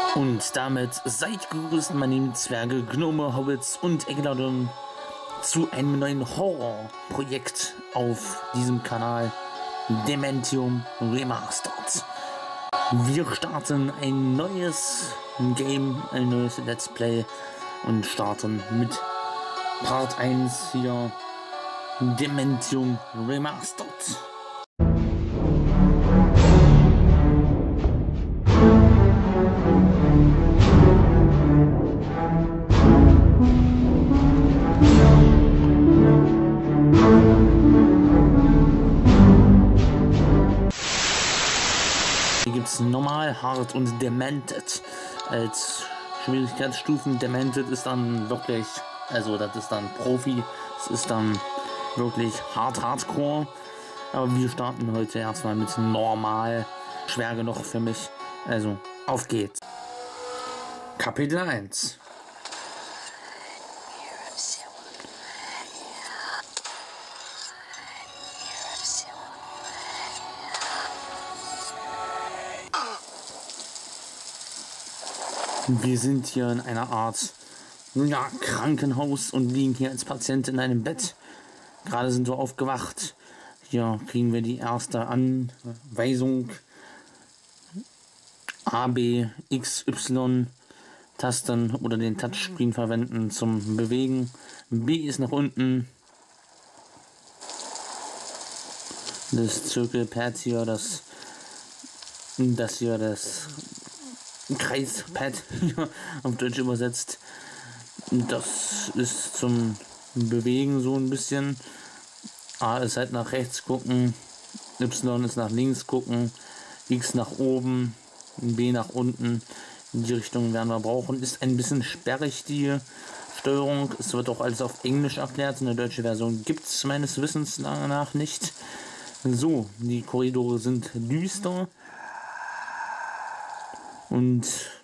Und damit seid gegrüßt, meine lieben Zwerge, Gnome, Hobbits und Eggladon zu einem neuen Horrorprojekt auf diesem Kanal, Dementium Remastered. Wir starten ein neues Game, ein neues Let's Play und starten mit Part 1 hier, Dementium Remastered. Hier gibt es normal, hart und demented als Schwierigkeitsstufen. Demented ist dann wirklich, also das ist dann Profi, es ist dann wirklich hardcore. Aber wir starten heute erstmal mit normal, schwer genug für mich. Also auf geht's. Kapitel 1. Wir sind hier in einer Art Krankenhaus und liegen hier als Patient in einem Bett. Gerade sind wir aufgewacht. Hier kriegen wir die erste Anweisung. A, B, X, Y Tasten oder den Touchscreen verwenden zum Bewegen. B ist nach unten. Das Zirkelpad hier, das Kreispad hier auf Deutsch übersetzt. Das ist zum Bewegen so ein bisschen. A ist halt nach rechts gucken, Y ist nach links gucken, X nach oben, B nach unten. In die Richtung werden wir brauchen. Ist ein bisschen sperrig die Steuerung. Es wird auch alles auf Englisch erklärt. Eine deutsche Version gibt es meines Wissens nach nicht. So, die Korridore sind düster. Und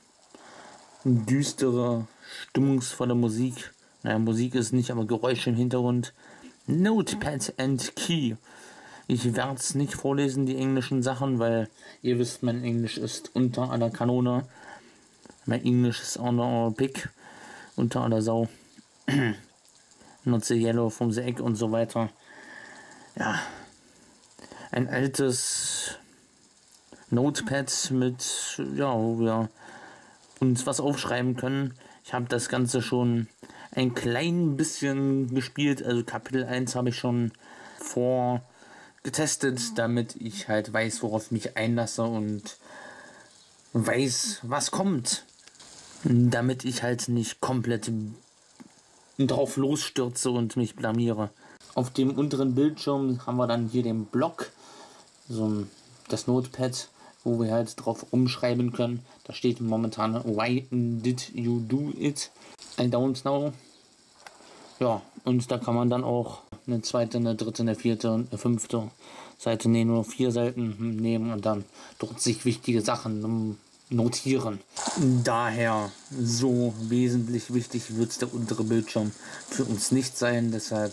düstere, stimmungsvolle Musik. Naja, Musik ist nicht, aber Geräusche im Hintergrund. Notepad and Key. Ich werde es nicht vorlesen, die englischen Sachen, weil ihr wisst, mein Englisch ist unter aller Kanone. Mein Englisch ist under our pick. Unter aller Sau. Not the yellow from the egg und so weiter. Ja. Ein altes Notepad mit, ja, wo wir uns was aufschreiben können. Ich habe das Ganze schon ein klein bisschen gespielt, also Kapitel 1 habe ich schon vorgetestet, damit ich halt weiß, worauf ich mich einlasse und weiß, was kommt. Damit ich halt nicht komplett drauf losstürze und mich blamiere. Auf dem unteren Bildschirm haben wir dann hier den Block, so das Notepad, wo wir halt drauf umschreiben können. Da steht momentan Why did you do it? I don't know. Ja, und da kann man dann auch eine zweite, eine dritte, eine vierte und eine fünfte Seite nehmen, nur 4 Seiten nehmen und dann dort sich wichtige Sachen notieren. Daher so wesentlich wichtig wird der untere Bildschirm für uns nicht sein, deshalb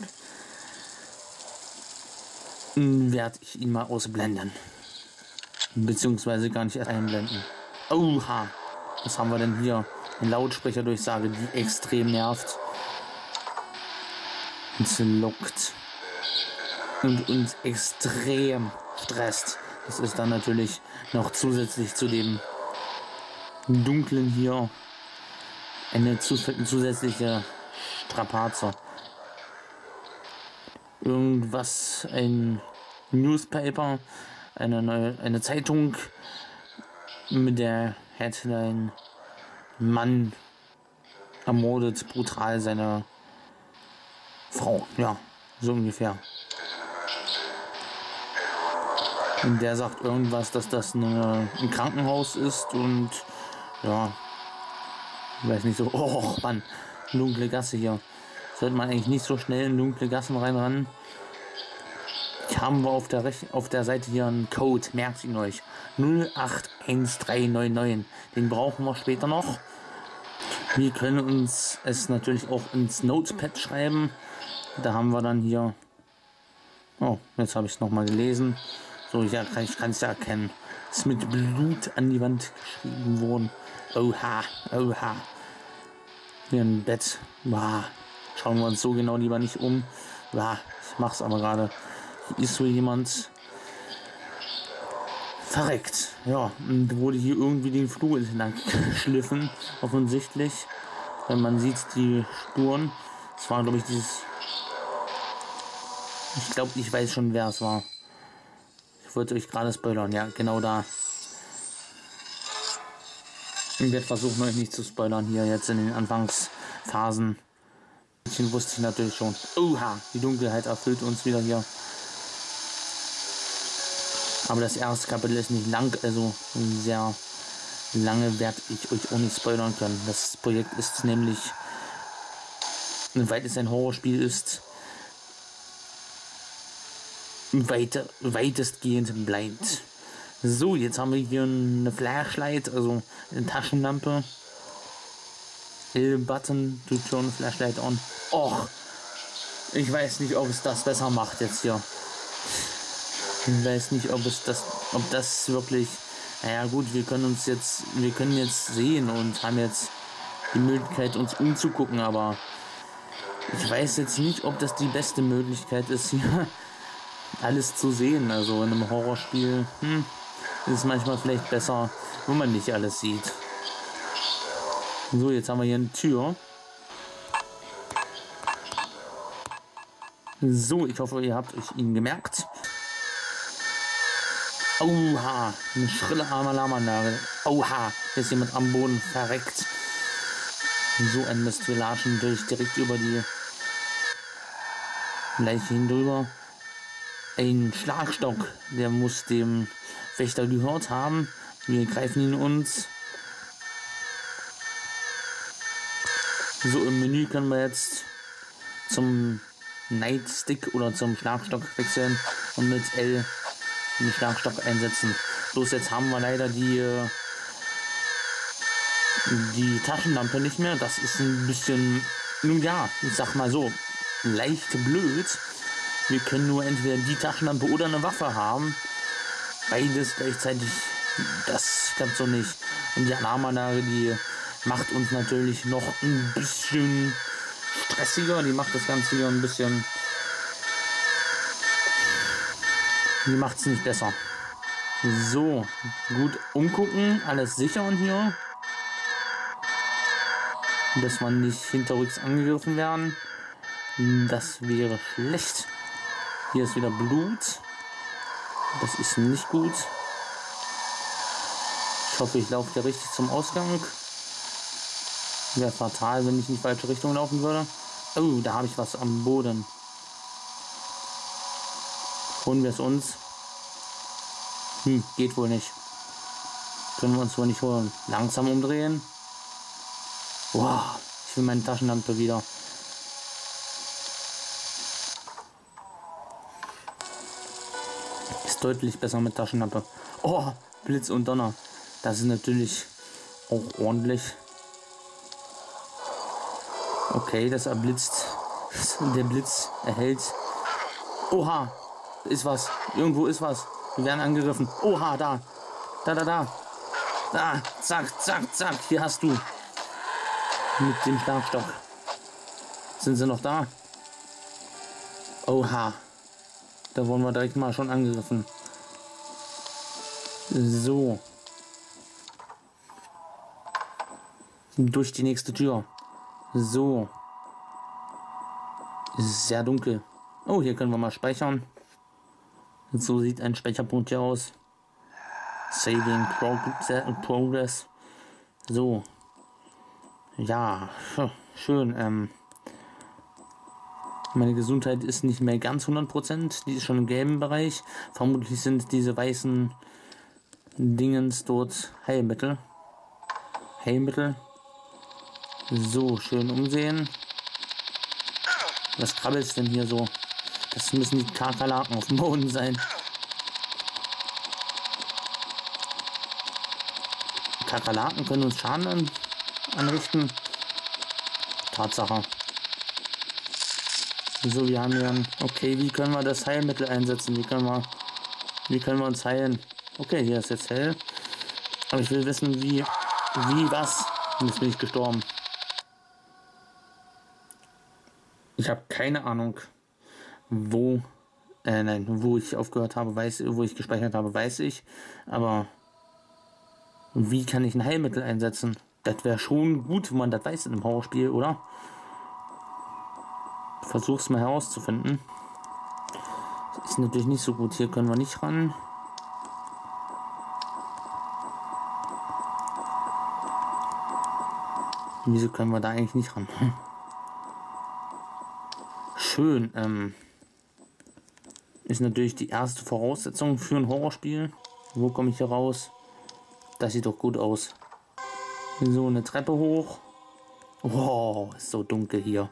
werde ich ihn mal ausblenden. Beziehungsweise gar nicht erst einblenden. Oha! Was haben wir denn hier? Eine Lautsprecherdurchsage, die extrem nervt. Uns lockt. Und uns extrem stresst. Das ist dann natürlich noch zusätzlich zu dem Dunklen hier eine zusätzliche Strapaze. Irgendwas, ein Newspaper, eine Zeitung mit der Headline: Mann ermordet brutal seine Frau. Ja, so ungefähr. Und der sagt irgendwas, dass das ein Krankenhaus ist und ja, ich weiß nicht so, oh Mann, dunkle Gasse hier. Sollte man eigentlich nicht so schnell in dunkle Gassen reinrennen. Hier haben wir auf der Seite hier einen Code, merkt ihn euch. 081399. Den brauchen wir später noch. Wir können uns es natürlich auch ins Notepad schreiben. Da haben wir dann hier. Oh, jetzt habe ich es nochmal gelesen. So, ja, ich kann es ja erkennen. Ist mit Blut an die Wand geschrieben worden. Oha, oha. Hier ein Bett. Wow. Schauen wir uns so genau lieber nicht um. Wow, ich mach's aber gerade. Hier ist so jemand verreckt. Ja, und wurde hier irgendwie den Flur entlang geschliffen. Offensichtlich. Wenn man sieht die Spuren. Es war, glaube ich, dieses... Ich glaube, ich weiß schon, wer es war. Ich wollte euch gerade spoilern. Ja, genau da. Ich werde versuchen, euch nicht zu spoilern hier jetzt in den Anfangsphasen. Den wusste ich natürlich schon. Oha, die Dunkelheit erfüllt uns wieder hier. Aber das erste Kapitel ist nicht lang, also sehr lange werde ich euch auch nicht spoilern können. Das Projekt ist nämlich, weil es ein Horrorspiel ist, weitestgehend blind. So, jetzt haben wir hier eine Flashlight, also eine Taschenlampe. L-Button to turn Flashlight on. Och, ich weiß nicht, ob es das besser macht jetzt hier. Ich weiß nicht, ob das wirklich. Naja gut, wir können jetzt sehen und haben jetzt die Möglichkeit, uns umzugucken, aber ich weiß jetzt nicht, ob das die beste Möglichkeit ist, hier alles zu sehen. Also in einem Horrorspiel ist es manchmal vielleicht besser, wenn man nicht alles sieht. So, jetzt haben wir hier eine Tür. So, ich hoffe, ihr habt euch ihn gemerkt. Oha, eine schrille Alarmanlage. Oha, hier ist jemand am Boden verreckt. So ein Mist, wir latschen direkt über die Leiche hindrüber. Ein Schlagstock, der muss dem Wächter gehört haben. Wir greifen ihn uns. So, im Menü können wir jetzt zum Nightstick oder zum Schlagstock wechseln und mit L den Schlagstock einsetzen. Bloß jetzt haben wir leider die Taschenlampe nicht mehr. Das ist ein bisschen, nun ja, ich sag mal so, leicht blöd. Wir können nur entweder die Taschenlampe oder eine Waffe haben. Beides gleichzeitig, das klappt so nicht. Und die Alarmanlage, die macht uns natürlich noch ein bisschen stressiger. Die macht das Ganze hier ein bisschen... Die macht es nicht besser. So, gut umgucken. Alles sicher hier. Dass man nicht hinterrücks angegriffen werden. Das wäre schlecht. Hier ist wieder Blut. Das ist nicht gut. Ich hoffe, ich laufe hier richtig zum Ausgang. Wäre fatal, wenn ich in die falsche Richtung laufen würde. Oh, da habe ich was am Boden. Holen wir es uns. Geht wohl nicht. Können wir uns wohl nicht holen. Langsam umdrehen. Wow, ich will meine Taschenlampe wieder. Ist deutlich besser mit Taschenlampe. Oh, Blitz und Donner. Das ist natürlich auch ordentlich. Okay, das erblitzt. Der Blitz erhält. Oha, ist was. Irgendwo ist was. Wir werden angegriffen. Oha, da. Da. Da, zack, zack, zack. Hier hast du. Mit dem Schlagstock. Sind sie noch da? Oha. Da wurden wir direkt mal schon angegriffen. So. Durch die nächste Tür. So. Es ist sehr dunkel. Oh, hier können wir mal speichern. So sieht ein Speicherpunkt hier aus. Saving Progress. So. Ja, schön. Meine Gesundheit ist nicht mehr ganz 100%. Die ist schon im gelben Bereich. Vermutlich sind diese weißen Dingens dort Heilmittel. So, schön umsehen. Was krabbelst denn hier so? Das müssen die Kakerlaken auf dem Boden sein. Kakerlaken können uns Schaden anrichten. Tatsache. So, wir haben hier ein... Okay, wie können wir das Heilmittel einsetzen? Wie können wir Wie können wir uns heilen? Okay, hier ist jetzt hell. Aber ich will wissen, wie, was. Und jetzt bin ich gestorben. Ich habe keine Ahnung, wo ich aufgehört habe, wo ich gespeichert habe, weiß ich. Aber wie kann ich ein Heilmittel einsetzen? Das wäre schon gut, wenn man das weiß in einem Horrorspiel, oder? Versuch's mal herauszufinden. Das ist natürlich nicht so gut. Hier können wir nicht ran. Wieso können wir da eigentlich nicht ran? Schön. Ist natürlich die erste Voraussetzung für ein Horrorspiel. Wo komme ich hier raus? Das sieht doch gut aus. So, eine Treppe hoch. Wow, ist so dunkel hier.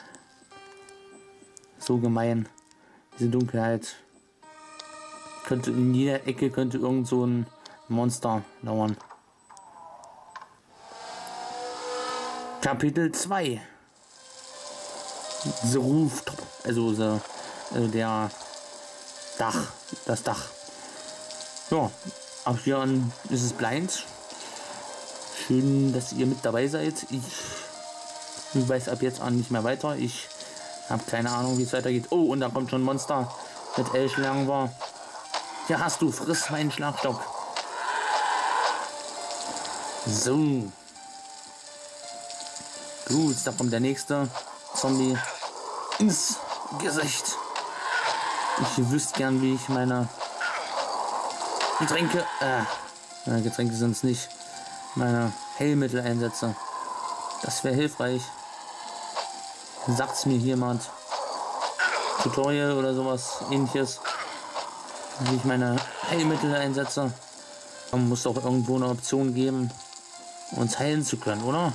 So gemein. Diese Dunkelheit. Könnte in jeder Ecke irgend so ein Monster lauern. Kapitel 2. The Rooftop. Also der das Dach. Ja, ab hier an ist es blind. Schön, dass ihr mit dabei seid. Ich weiß ab jetzt an nicht mehr weiter. Ich habe keine Ahnung, wie es weitergeht. Oh, und da kommt schon ein Monster mit L-Schlangen war. Hier hast du, friss meinen Schlagstock. So. Gut, da kommt der nächste Zombie ins Gesicht. Ich wüsste gern, wie ich meine Getränke, Getränke sind es nicht, meine Heilmittel einsetze. Das wäre hilfreich. Sagt's mir jemand. Tutorial oder sowas ähnliches. Wie ich meine Heilmittel einsetze. Man muss doch irgendwo eine Option geben, uns heilen zu können, oder?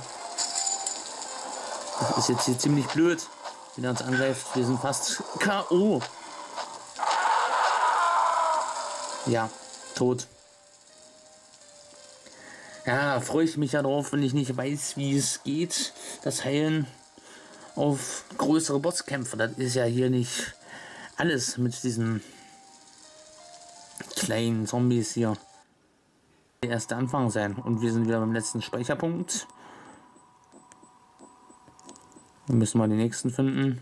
Das ist jetzt hier ziemlich blöd, wenn er uns angreift. Wir sind fast K.O. Ja, tot. Ja, freue ich mich ja drauf, wenn ich nicht weiß, wie es geht. Das Heilen auf größere Bosskämpfe. Das ist ja hier nicht alles mit diesen kleinen Zombies hier. Der erste Anfang sein. Und wir sind wieder beim letzten Speicherpunkt. Wir müssen mal den nächsten finden.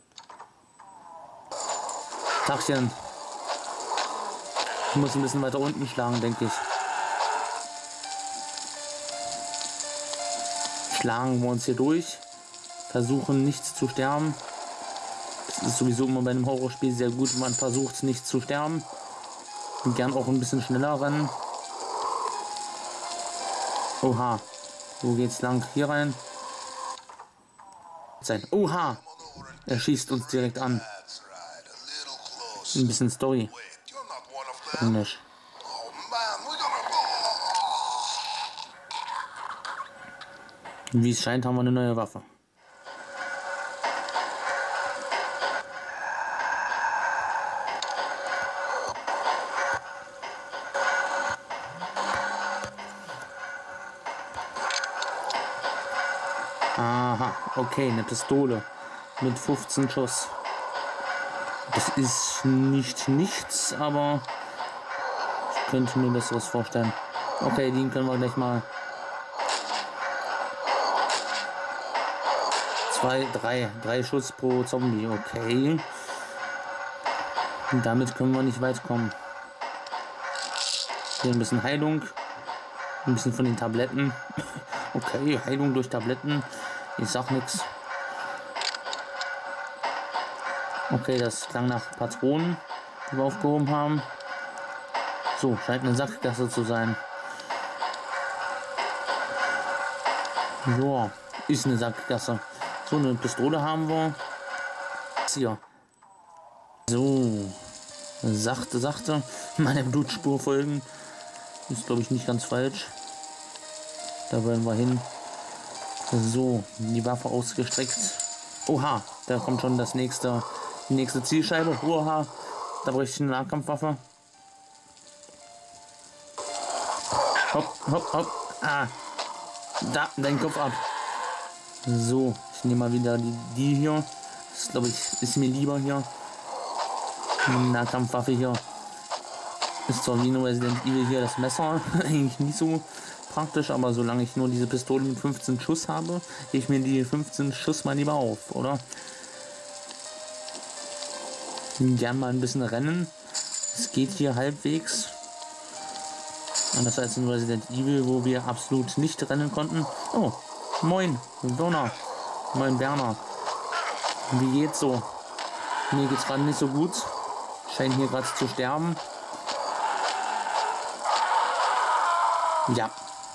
Tachchen. Ich muss ein bisschen weiter unten schlagen, denke ich. Schlagen wir uns hier durch. Versuchen nicht zu sterben. Das ist sowieso immer bei einem Horrorspiel sehr gut, wenn man versucht nicht zu sterben. Und gern auch ein bisschen schneller rennen. Oha. Wo geht's lang? Hier rein. Oha. Er schießt uns direkt an. Ein bisschen Story. Englisch. Wie es scheint, haben wir eine neue Waffe. Aha, okay, eine Pistole mit 15 Schuss. Das ist nicht nichts, aber ich könnte mir Besseres vorstellen. Okay, den können wir gleich mal 3 Schuss pro Zombie, okay. Und damit können wir nicht weit kommen. Hier ein bisschen Heilung. Ein bisschen von den Tabletten. Okay, Heilung durch Tabletten. Ich sag nichts. Okay, das klang nach Patronen, die wir aufgehoben haben. So, scheint eine Sackgasse zu sein. So, ist eine Sackgasse. So, eine Pistole haben wir. Hier. So. Sachte. Meine Blutspur folgen. Ist, glaube ich, nicht ganz falsch. Da wollen wir hin. So, die Waffe ausgestreckt. Oha, da kommt schon die nächste Zielscheibe. Oha, da bräuchte ich eine Nahkampfwaffe. Hopp. Ah, da, dein Kopf ab. So, ich nehme mal wieder die hier. Das glaube ich, ist mir lieber hier. Eine Nahkampfwaffe hier. Ist zwar wie in Resident Evil hier das Messer eigentlich nicht so praktisch, aber solange ich nur diese Pistole mit 15 Schuss habe, ich mir die 15 Schuss mal lieber auf, oder? Gern mal ein bisschen rennen. Es geht hier halbwegs. Anders als in Resident Evil, wo wir absolut nicht rennen konnten. Oh, moin, Werner. Moin, Werner. Wie geht's so? Mir geht's gerade nicht so gut. Scheint hier gerade zu sterben. Ja.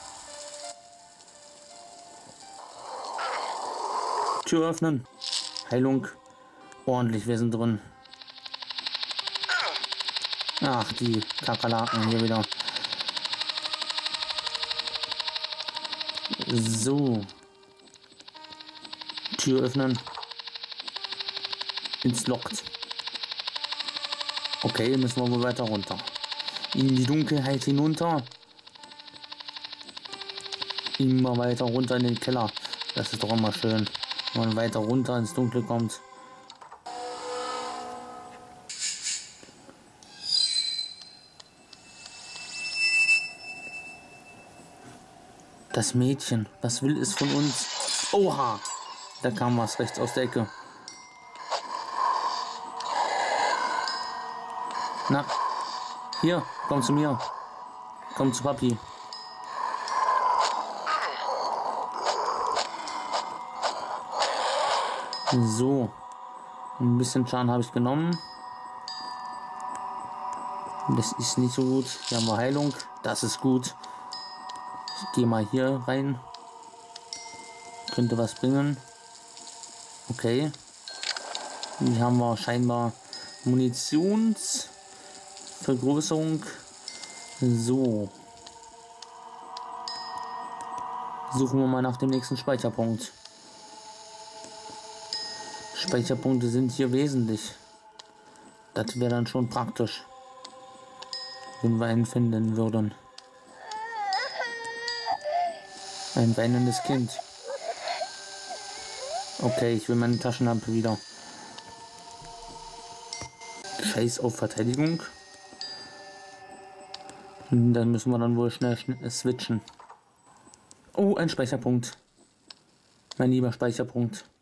Tür öffnen. Heilung. Ordentlich, wir sind drin. Ach, die Kakerlaken hier wieder. So. Tür öffnen. Ins Lockt. Okay, müssen wir wohl weiter runter. In die Dunkelheit hinunter. Immer weiter runter in den Keller. Das ist doch immer schön, wenn man weiter runter ins Dunkle kommt. Das Mädchen, was will es von uns? Oha! Da kam was rechts aus der Ecke. Na, hier, komm zu mir. Komm zu Papi. So, ein bisschen Schaden habe ich genommen. Das ist nicht so gut. Hier haben wir Heilung. Das ist gut. Ich gehe mal hier rein. Könnte was bringen. Okay. Hier haben wir scheinbar Munitionsvergrößerung. So. Suchen wir mal nach dem nächsten Speicherpunkt. Speicherpunkte sind hier wesentlich. Das wäre dann schon praktisch, wenn wir einen finden würden. Ein weinendes Kind. Okay, ich will meine Taschenlampe wieder. Scheiß auf Verteidigung. Dann müssen wir dann wohl schnell switchen. Oh, ein Speicherpunkt. Mein lieber Speicherpunkt.